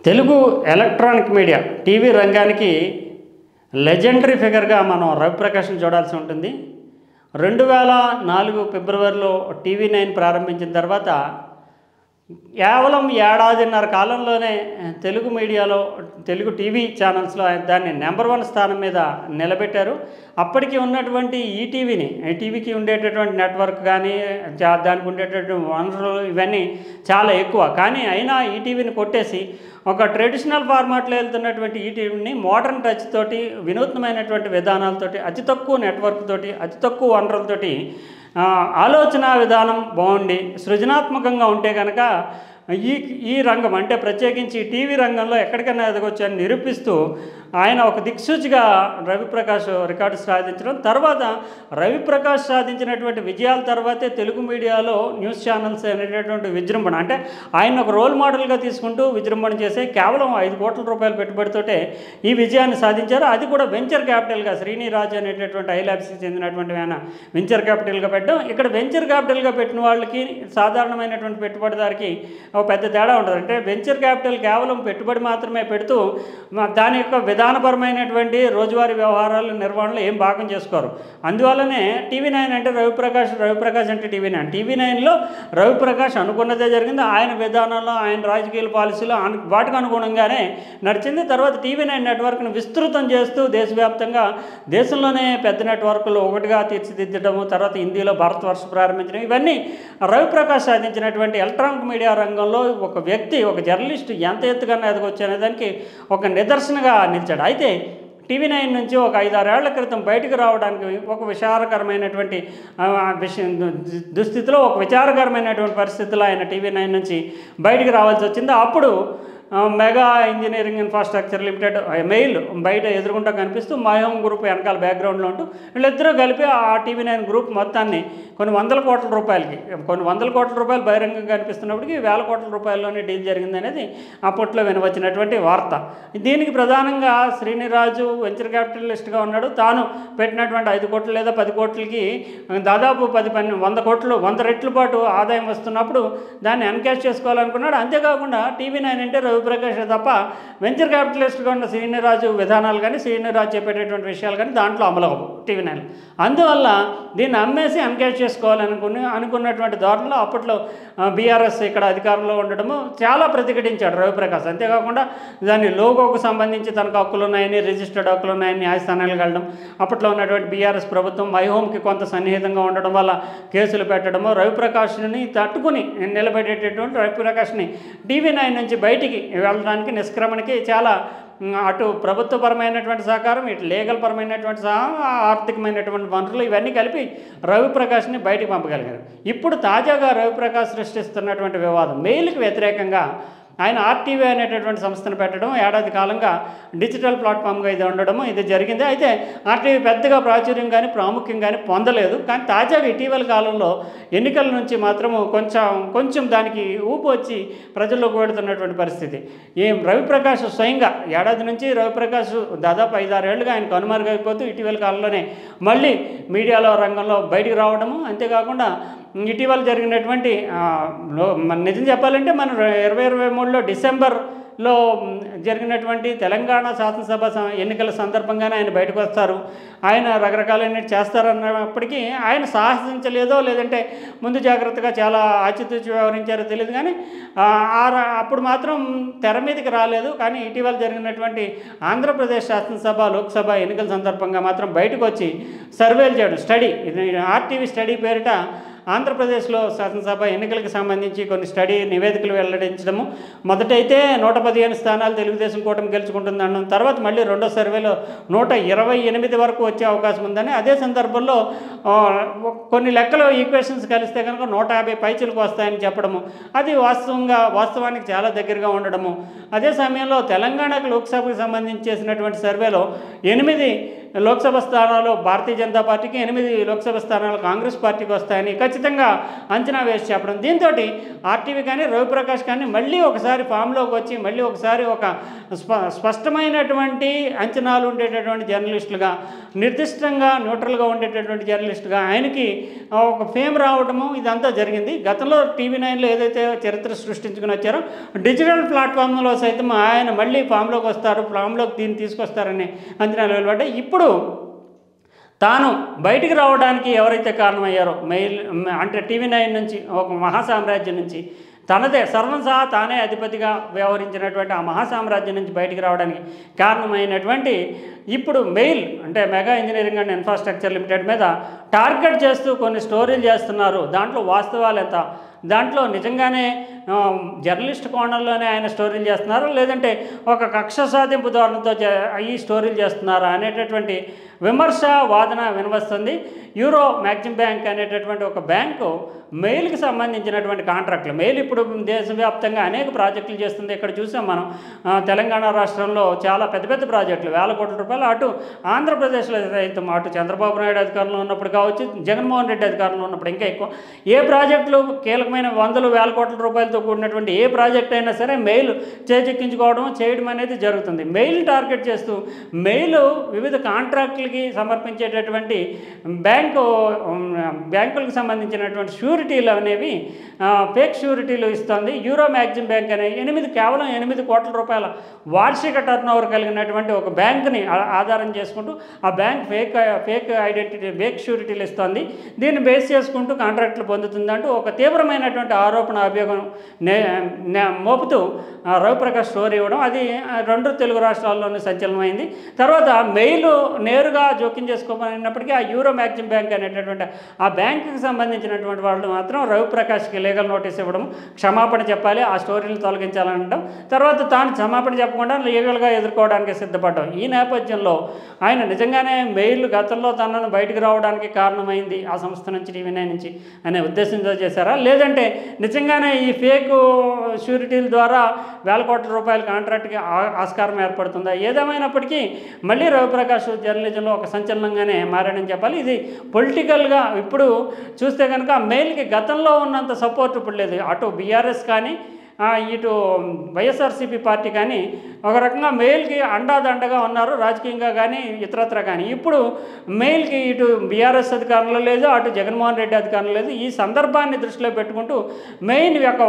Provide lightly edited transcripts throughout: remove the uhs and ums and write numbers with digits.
Telugu electronic media TV రంగానికి legendary ఫిగర్గా మనం రవిప్రకాష్ని చూడాల్సి ఉంటుంది. 2004 ఫిబ్రవరిలో టీవీ9 ప్రారంభించిన తర్వాత కేవలం ఏడాదిన్నర కాలంలోనే తెలుగు మీడియాలో తెలుగు టీవీ ఛానల్స్లో దాన్ని నెంబర్ 1 స్థానం మీద నిలబెట్టారు. అప్పటికి ఉన్నటువంటి ఈటీవీకి ఉండేటటువంటి నెట్వర్క్ కానీ దానికి ఉండేటటువంటి వనరులు ఇవన్నీ చాలా ఎక్కువ. కానీ అయినా ఈటీవీని కొట్టేసి ఒక ట్రెడిషనల్ ఫార్మాట్లో వెళ్తున్నటువంటి ఈటీవీని మోడర్న్ టచ్ తోటి వినూత్నమైనటువంటి విధానాలతోటి అతి తక్కువ నెట్వర్క్ తోటి అతి తక్కువ వనరులతోటి ఆలోచన విధానం బాగుండి సృజనాత్మకంగా ఉంటే కనుక ఈ రంగం అంటే ప్రత్యేకించి టీవీ రంగంలో ఎక్కడికైనా ఎదగొచ్చని నిరూపిస్తూ ఆయన ఒక దిక్సూచిగా రవిప్రకాష్ రికార్డు సాధించడం, తర్వాత రవిప్రకాష్ సాధించినటువంటి విజయాల తర్వాతే తెలుగు మీడియాలో న్యూస్ ఛానల్స్ అనేటటువంటి విజృంభణ, అంటే ఆయన ఒక రోల్ మోడల్గా తీసుకుంటూ విజృంభణ చేసే కేవలం 5 కోట్ల రూపాయల పెట్టుబడితోటే ఈ విజయాన్ని సాధించారు. అది కూడా వెంచర్ క్యాపిటల్గా శ్రీనిరాజ్ అనేటటువంటి ఐలాబ్స్కి చెందినటువంటి ఆయన వెంచర్ క్యాపిటల్గా పెట్టడం. ఇక్కడ వెంచర్ క్యాపిటల్గా పెట్టిన వాళ్ళకి సాధారణమైనటువంటి పెట్టుబడిదారికి ఒక పెద్ద తేడా ఉంటుంది. అంటే వెంచర్ క్యాపిటల్ కేవలం పెట్టుబడి మాత్రమే పెడుతూ దాని యొక్క విధానపరమైనటువంటి రోజువారీ వ్యవహారాల నిర్వహణలో ఏం భాగం చేసుకోరు. అందువల్లనే టీవీ9 అంటే రవిప్రకాష్ అంటే టీవీ9లో రవిప్రకాష్ అనుకున్నదే జరిగింది. ఆయన విధానంలో ఆయన రాజకీయ పాలసీలో వాటికి అనుగుణంగానే నడిచింది. తర్వాత టీవీ9 నెట్వర్క్ను విస్తృతం చేస్తూ దేశవ్యాప్తంగా దేశంలోనే పెద్ద నెట్వర్క్లు ఒకటిగా తీర్చిదిద్దడము, తర్వాత హిందీలో భారత్ వర్ష ప్రారంభించడం, ఇవన్నీ రవిప్రకాష్ సాధించినటువంటి ఎలక్ట్రానిక్ మీడియా రంగంలో ఒక వ్యక్తి, ఒక జర్నలిస్టు ఎంత ఎత్తుగా ఎదగొచ్చు అనే దానికి ఒక నిదర్శనగా నిలిచాడు. అయితే టీవీ9 నుంచి ఒక 5-6 ఏళ్ల క్రితం బయటకు రావడానికి ఒక విచారకరమైనటువంటి దుస్థితిలో ఒక విచారకరమైనటువంటి పరిస్థితుల్లో ఆయన టీవీ9 నుంచి బయటకు రావాల్సి వచ్చింది. అప్పుడు mega engineering infrastructure limited MEIL బయట ఎదురుకుంటూ కనిపిస్తూ మైహోమ్ గ్రూప్ వెనకాల బ్యాక్గ్రౌండ్లో ఉంటూ వీళ్ళిద్దరూ కలిపి ఆ టీవీ9 గ్రూప్ మొత్తాన్ని కొన్ని వందల కోట్ల రూపాయలు బహిరంగంగా కనిపిస్తున్నప్పటికీ వేల కోట్ల రూపాయల్లోనే డీల్ జరిగిందనేది అప్పట్లో వినవచ్చినటువంటి వార్త. దీనికి ప్రధానంగా శ్రీనిరాజు వెంచర్ క్యాపిటలిస్ట్గా ఉన్నాడు. తాను పెట్టినటువంటి 5 కోట్లు లేదా 10 కోట్లకి దాదాపు 100 రెట్ల పాటు ఆదాయం వస్తున్నప్పుడు దాన్ని ఎన్కాష్ చేసుకోవాలనుకున్నాడు. అంతేకాకుండా టీవీ9 అంటే రవిప్రకాష్ తప్ప వెంచర్ క్యాపిటలిస్ట్గా ఉన్న శ్రీనిరాజు విధానాలు కానీ శ్రీనిరాజు చెప్పేటటువంటి విషయాలు కానీ దాంట్లో అమలు అవ్వవు టీవీ9. అందువల్ల దీన్ని అమ్మేసి ఎన్కాష్ అనుకున్నటువంటి ధోరణిలో అప్పట్లో బీఆర్ఎస్ ఇక్కడ అధికారంలో ఉండడము చాలా ప్రతిఘటించాడు రవిప్రకాష్. అంతేకాకుండా దాని లోగోకు సంబంధించి తనకు హక్కులు ఉన్నాయని, రిజిస్టర్డ్ హక్కులు ఉన్నాయని న్యాయస్థానాలకు వెళ్ళడం, అప్పట్లో ఉన్నటువంటి బీఆర్ఎస్ ప్రభుత్వం మైహోమ్కి కొంత సన్నిహితంగా ఉండడం వల్ల కేసులు పెట్టడము, రవిప్రకాష్ని తట్టుకుని నిలబెట్టేటటువంటి రవిప్రకాష్ని టీవీ9 నుంచి బయటికి వెళ్ళడానికి నిష్క్రమణకి చాలా అటు ప్రభుత్వపరమైనటువంటి సహకారం, ఇటు లీగల్ పరమైనటువంటి ఆర్థికమైనటువంటి వనరులు ఇవన్నీ కలిపి రవిప్రకాష్ని బయటికి పంపగలిగారు. ఇప్పుడు తాజాగా రవిప్రకాష్ సృష్టిస్తున్నటువంటి వివాదం, మెయిల్కి వ్యతిరేకంగా ఆయన ఆర్టీవీ అనేటటువంటి సంస్థను పెట్టడం, ఏడాది కాలంగా డిజిటల్ ప్లాట్ఫామ్గా ఇది ఉండడము ఇది జరిగింది. అయితే ఆర్టీవీ పెద్దగా ప్రాచుర్యం కానీ ప్రాముఖ్యం కానీ పొందలేదు. కానీ తాజాగా ఇటీవల కాలంలో ఎన్నికల నుంచి మాత్రము కొంచెం దానికి ఊపు వచ్చి ప్రజల్లోకి వెళుతున్నటువంటి పరిస్థితి. రవిప్రకాష్ స్వయంగా ఏడాది నుంచి రవిప్రకాష్ దాదాపు 5-6 ఏళ్ళుగా ఆయన కనుమరుగైపోతూ ఇటీవల కాలంలోనే మళ్ళీ మీడియాలో రంగంలో బయటికి రావడము, అంతేకాకుండా ఇటీవల జరిగినటువంటి నిజం చెప్పాలంటే మనం 2023లో డిసెంబర్లో జరిగినటువంటి తెలంగాణ శాసనసభ ఎన్నికల సందర్భంగానే ఆయన బయటకు వస్తారు. ఆయన రకరకాలైన చేస్తారన్నప్పటికీ ఆయన సాహసించలేదో లేదంటే ముందు జాగ్రత్తగా చాలా ఆచితూచి వ్యవహరించారో తెలియదు. కానీ అప్పుడు మాత్రం తెర మీదకి రాలేదు. కానీ ఇటీవల జరిగినటువంటి ఆంధ్రప్రదేశ్ శాసనసభ లోక్సభ ఎన్నికల సందర్భంగా మాత్రం బయటకు వచ్చి సర్వేలు చేయడం, ఆర్టీవీ స్టడీ పేరిట ఆంధ్రప్రదేశ్లో శాసనసభ ఎన్నికలకు సంబంధించి కొన్ని స్టడీ నివేదికలు వెల్లడించడము, మొదటైతే 115 స్థానాలు తెలుగుదేశం కూటమి గెలుచుకుంటుంది అనడం, తర్వాత మళ్ళీ రెండో సర్వేలో 128 వరకు వచ్చే అవకాశం ఉందని, అదే సందర్భంలో కొన్ని లెక్కలు ఈక్వేషన్స్ కలిస్తే కనుక 150 పైచులకు వస్తాయని చెప్పడము, అది వాస్తవానికి చాలా దగ్గరగా ఉండడము. అదే సమయంలో తెలంగాణకు లోక్సభకు సంబంధించి చేసినటువంటి సర్వేలో 8 లోక్సభ స్థానాలు భారతీయ జనతా పార్టీకి, 8 లోక్సభ స్థానాలు కాంగ్రెస్ పార్టీకి వస్తాయని ఖచ్చితంగా అంచనా వేసి చెప్పడం. దీంతో ఆర్టీవీ కానీ రవిప్రకాష్ కానీ మళ్ళీ ఒకసారి ఫామ్లోకి వచ్చి మళ్ళీ ఒకసారి ఒక స్పష్టమైనటువంటి అంచనాలు ఉండేటటువంటి జర్నలిస్టులుగా, నిర్దిష్టంగా న్యూట్రల్గా ఉండేటటువంటి జర్నలిస్టుగా ఆయనకి ఒక ఫేమ్ రావడము ఇదంతా జరిగింది. గతంలో TV9లో ఏదైతే చరిత్ర సృష్టించుకుని వచ్చారో డిజిటల్ ప్లాట్ఫామ్లో సైతం ఆయన మళ్ళీ ఫామ్లోకి వస్తారు, ఫామ్లోకి దీన్ని తీసుకొస్తారని అంచనాలు వెలువడ్డాయి. ఇప్పుడు తాను బయటికి రావడానికి ఎవరైతే కారణమయ్యారో మెయిల్ అంటే TV9 నుంచి, ఒక మహాసామ్రాజ్యం నుంచి, తనదే సర్వం సహా తానే అధిపతిగా వ్యవహరించినటువంటి ఆ మహాసామ్రాజ్యం నుంచి బయటికి రావడానికి కారణమైనటువంటి ఇప్పుడు మెయిల్ అంటే mega engineering and infrastructure limited మీద టార్గెట్ చేస్తూ కొన్ని స్టోరీలు చేస్తున్నారు. దాంట్లో వాస్తవాలు ఎంత, దాంట్లో నిజంగానే జర్నలిస్ట్ కోణంలోనే ఆయన స్టోరీలు చేస్తున్నారు, లేదంటే ఒక కక్ష సాధింపు ధోరణితో ఈ స్టోరీలు చేస్తున్నారా అనేటటువంటి విమర్శ వాదన వినవస్తుంది. యూరో మ్యాక్సిమ్ బ్యాంక్ అనేటటువంటి ఒక బ్యాంకు మెయిల్కి సంబంధించినటువంటి కాంట్రాక్టులు, మెయిల్ ఇప్పుడు దేశవ్యాప్తంగా అనేక ప్రాజెక్టులు చేస్తుంది. ఇక్కడ చూసాం మనం తెలంగాణ రాష్ట్రంలో చాలా పెద్ద పెద్ద ప్రాజెక్టులు, వేల కోట్ల రూపాయలు. అటు ఆంధ్రప్రదేశ్లో సైతం అటు చంద్రబాబు నాయుడు అధికారంలో ఉన్నప్పుడు కావచ్చు, జగన్మోహన్ రెడ్డి అధికారంలో ఉన్నప్పుడు ఇంకా ఎక్కువ ఏ ప్రాజెక్టులు కీలకమైన వందలు వేల కోట్ల రూపాయలతో కూడినటువంటి ఏ ప్రాజెక్ట్ అయినా సరే మెయిల్ చేజెక్కించుకోవడం చేయడం అనేది జరుగుతుంది. మెయిల్ టార్గెట్ చేస్తూ మెయిల్ వివిధ కాంట్రాక్టులకి సమర్పించేటటువంటి బ్యాంకులకు సంబంధించినటువంటి షూరిటీలు అనేవి ఫేక్ షూరిటీలు ఇస్తుంది. యూరో మ్యాక్సిమ్ బ్యాంక్ అనే కేవలం 8 కోట్ల రూపాయల వార్షిక టర్నోవర్ కలిగినటువంటి ఒక బ్యాంకుని ఆధారం చేసుకుంటూ ఆ బ్యాంక్ ఫేక్ ఐడెంటిటీ ఫేక్ షూరిటీలు ఇస్తుంది. దీన్ని బేస్ చేసుకుంటూ కాంట్రాక్టులు పొందుతుందంటూ ఒక తీవ్రమైనటువంటి ఆరోపణ అభియోగం మోపుతూ రవిప్రకాష్ స్టోరీ ఇవ్వడం, అది 2 తెలుగు రాష్ట్రాల్లోనే సంచలనమైంది. తర్వాత మెయిల్ నేరుగా జోక్యం చేసుకోమన్నప్పటికీ ఆ యూరో మ్యాక్సిమ్ బ్యాంక్ అనేటటువంటి ఆ బ్యాంకుకి సంబంధించినటువంటి వాళ్ళు మాత్రం రవిప్రకాష్కి లీగల్ నోటీస్ ఇవ్వడం, క్షమాపణ చెప్పాలి, ఆ స్టోరీలు తొలగించాలనడం, తర్వాత తాను క్షమాపణ చెప్పకుండా లీగల్గా ఎదుర్కోవడానికి సిద్ధపడ్డాం. ఈ నేపథ్యంలో ఆయన నిజంగానే మెయిల్ గతంలో తనను బయటకు రావడానికి కారణమైంది ఆ సంస్థ నుంచి, TV9 నుంచి అనే ఉద్దేశంతో చేశారా, లేదంటే నిజంగానే ఈ ఫేక్ షూరిటీల ద్వారా వేల కోట్ల రూపాయల కాంట్రాక్ట్కి ఆస్కారం ఏర్పడుతుందా? ఏదేమైనప్పటికీ మళ్ళీ రవిప్రకాష్ జర్నలిజంలో ఒక సంచలనంగానే మారాడని చెప్పాలి. ఇది పొలిటికల్గా ఇప్పుడు చూస్తే కనుక మెయిల్కి గతంలో ఉన్నంత సపోర్ట్ ఇప్పుడు లేదు. అటు బీఆర్ఎస్ కానీ ఇటు వైఎస్ఆర్సీపీ పార్టీ కానీ ఒక రకంగా మెయిల్కి అండాదండగా ఉన్నారు రాజకీయంగా కానీ ఇతరత్ర కానీ. ఇప్పుడు మెయిల్కి ఇటు బీఆర్ఎస్ అధికారంలో లేదు, అటు జగన్మోహన్ రెడ్డి అధికారంలో లేదు. ఈ సందర్భాన్ని దృష్టిలో పెట్టుకుంటూ మెయిల్ యొక్క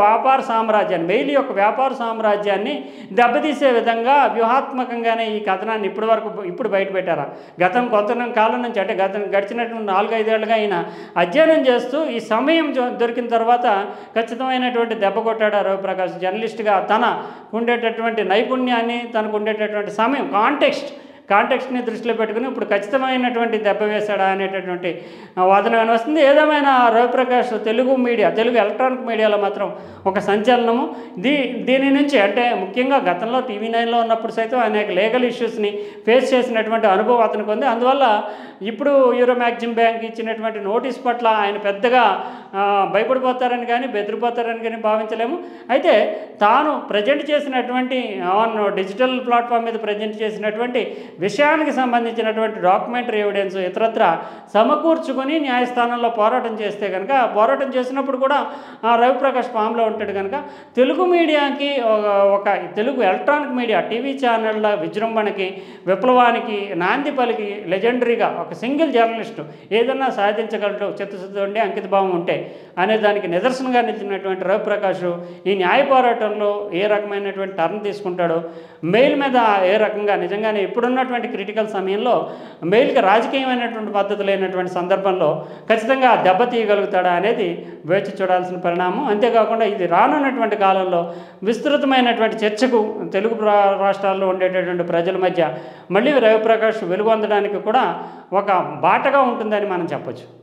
వ్యాపార సామ్రాజ్యాన్ని దెబ్బతీసే విధంగా వ్యూహాత్మకంగానే ఈ కథనాన్ని ఇప్పుడు బయటపెట్టారా? కొంతకాలం నుంచి అంటే గడిచినటువంటి 4-5 ఏళ్ళుగా ఆయన అధ్యయనం చేస్తూ ఈ సమయం దొరికిన తర్వాత ఖచ్చితమైనటువంటి దెబ్బ కొట్టాడు రవిప్రకాష్. జర్నలిస్ట్గా తన ఉండేటటువంటి నైపుణ్యాన్ని, తనకు ఉండేటటువంటి సమయం కాంటెక్స్ట్ని దృష్టిలో పెట్టుకుని ఇప్పుడు ఖచ్చితమైనటువంటి దెబ్బ వేశాడా అనేటటువంటి వాదన వినవస్తుంది. ఏదేమైనా రవిప్రకాష్ తెలుగు ఎలక్ట్రానిక్ మీడియాలో మాత్రం ఒక సంచలనము. దీని నుంచి అంటే ముఖ్యంగా గతంలో TV9లో ఉన్నప్పుడు సైతం అనేక లీగల్ ఇష్యూస్ని ఫేస్ చేసినటువంటి అనుభవం అతనికి ఉంది. అందువల్ల ఇప్పుడు యూరో మ్యాక్సిమ్ బ్యాంక్ ఇచ్చినటువంటి నోటీస్ పట్ల ఆయన పెద్దగా భయపడిపోతారని కానీ బెదిరిపోతారని కానీ భావించలేము. అయితే తాను ప్రజెంట్ చేసినటువంటి డిజిటల్ ప్లాట్ఫామ్ మీద ప్రజెంట్ చేసినటువంటి విషయానికి సంబంధించినటువంటి డాక్యుమెంటరీ ఎవిడెన్స్ ఇతరత్ర సమకూర్చుకొని న్యాయస్థానంలో పోరాటం చేస్తే కనుక, పోరాటం చేసినప్పుడు కూడా రవిప్రకాష్ ఫామ్లో ఉంటాడు కనుక తెలుగు మీడియాకి ఒక తెలుగు ఎలక్ట్రానిక్ మీడియా టీవీ ఛానళ్ళ విజృంభణకి, విప్లవానికి నాంది పలికి లెజెండరీగా ఒక సింగిల్ జర్నలిస్టు ఏదన్నా సాధించగలడు, చిత్తశుద్ధి ఉండి అంకితభావం ఉంటే అనే దానికి నిదర్శనంగా నిలిచినటువంటి రవిప్రకాష్ ఈ న్యాయ పోరాటంలో ఏ రకమైనటువంటి టర్న్ తీసుకుంటాడో, మెయిల్ మీద ఏ రకంగా నిజంగానే ఇప్పుడున్నటువంటి క్రిటికల్ సమయంలో మెయిల్కి రాజకీయమైనటువంటి పద్ధతి లేనటువంటి సందర్భంలో ఖచ్చితంగా దెబ్బతీయగలుగుతాడా అనేది వేచి చూడాల్సిన పరిణామం. అంతేకాకుండా ఇది రానున్నటువంటి కాలంలో విస్తృతమైనటువంటి చర్చకు తెలుగు రాష్ట్రాల్లో ఉండేటటువంటి ప్రజల మధ్య మళ్ళీ రవిప్రకాష్ వెలుగొందడానికి కూడా ఒక బాటగా ఉంటుందని మనం చెప్పొచ్చు.